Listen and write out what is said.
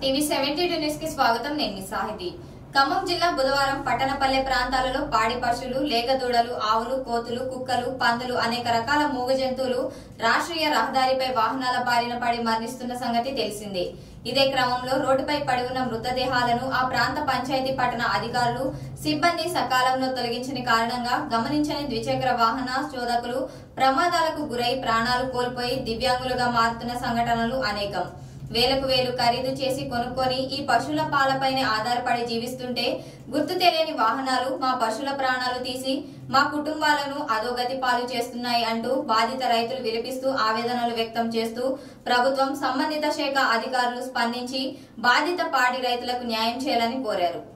TV 72 news కి స్వాగతం. నేను మీ సాహితి. ఖమ్మం జిల్లా బుధవారం పట్టణపల్లె ప్రాంతాలలో పాడి పశువులు, లేగదూడలు, ఆవులు, కోతులు, కుక్కలు, పందులు అనేక రకాల మూగ జంతువులు రాష్ట్రీయ రహదారిపై వాహనాల బారిన పడి మరణిస్తున్న సంగతి తెలిసిందే. ఇదే క్రమంలో రోడ్డుపై పడి ఉన్న మృతదేహాలను ఆ ప్రాంత పంచాయతీ పట్టణ అధికారులు, సిబ్బంది సకాలంలో తొలగించని కారణంగా గమనించని ద్విచక్ర వాహన చోదకులు ప్రమాదాలకు గురై ప్రాణాలు కోల్పోయి దివ్యాంగులుగా మారుతున్న సంఘటనలు అనేకం. వేలకు వేలు ఖరీదు చేసి కొనుక్కొని ఈ పశువుల పాలపైనే ఆధారపడి జీవిస్తుంటే గుర్తు తెలియని వాహనాలు మా పశువుల ప్రాణాలు తీసి మా కుటుంబాలను అధోగతి పాలు చేస్తున్నాయి అంటూ బాధిత రైతులు విలపిస్తూ ఆవేదనలు వ్యక్తం చేస్తూ ప్రభుత్వం, సంబంధిత శాఖ అధికారులు స్పందించి బాధిత పాడి రైతులకు న్యాయం చేయాలని కోరారు.